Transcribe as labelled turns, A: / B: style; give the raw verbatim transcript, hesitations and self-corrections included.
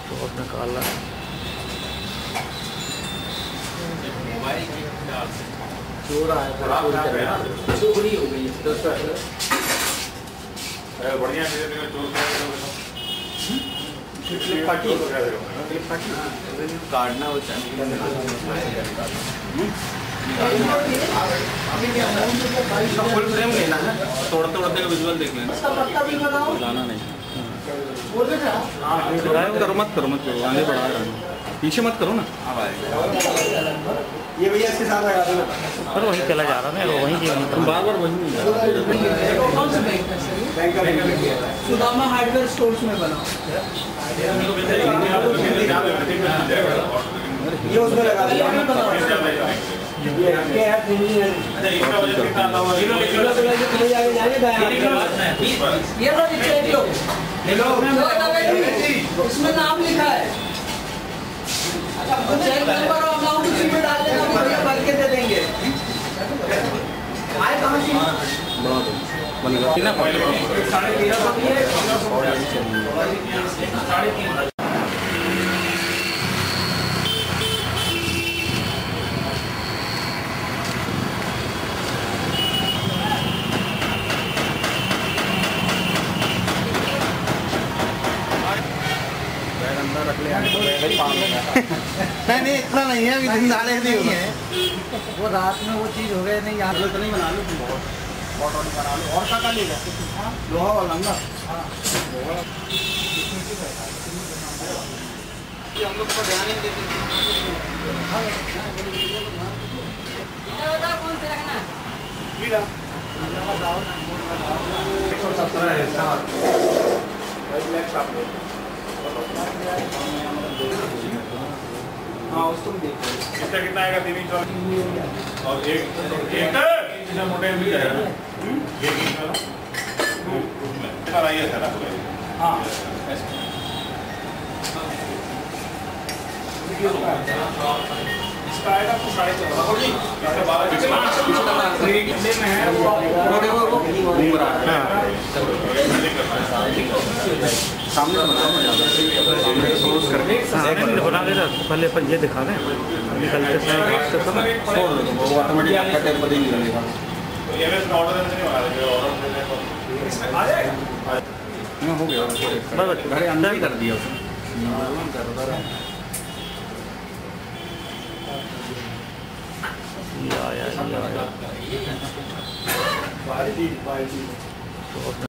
A: तो अब निकाल रहा है।
B: चोर आया था, चोरी कर रहा है, चोरी हो गई है। दस
C: बढ़िया चोर
B: क्लिप फाटी क्लिप फाटी काटना वो चाहिए। फुल फ्रेम लेना है, तोड़ते तोड़ते का विजुअल देख लेना, जाना नहीं। करो मत करो मत करो, आगे बढ़ा रहा हूँ, पीछे मत करो ना। ये भैया इसके साथ लगा दो।
A: पर वहीं चला जा रहा है, वहीं की
B: बार बार वहीं नहीं जा रहा।
D: सुदामा हार्डवेयर स्टोर्स में बना,
B: ये उसमें लगा दिया।
D: इसमें नाम लिखा है, चेक नंबर और अमाउंट उसी में डाल देना, भैया भर के दे देंगे। आए कहाँ से साढ़े तेरह सौ की है, साढ़े तीन।
B: नहीं नहीं इतना नहीं है, अभी दिन डाले नहीं है
D: वो रात में वो चीज हो गई नहीं, यहाँ
B: तो नहीं बना लो, बहुत बना लो। और क्या लेगा लोहा वाला ना, हम लोग को ध्यान नहीं देते। एक सौ सत्रह है हाँ, उसको भी देख
C: कितना कितना आएगा? तीन इंच और एक एक मोटे भी जाएगा। एक इंच वाला आइए सर।
B: हाँ इसका आएगा तो साढ़े चौदह में है, सामने
A: बना देना। पहले अपन ये दिखा दें, निकलते समय
B: छोड़ दो, वो ऑटोमेटिक आपका टेम्पर ही निकलेगा। हो गया बस, घरे अंदर ही कर दिया
A: या या या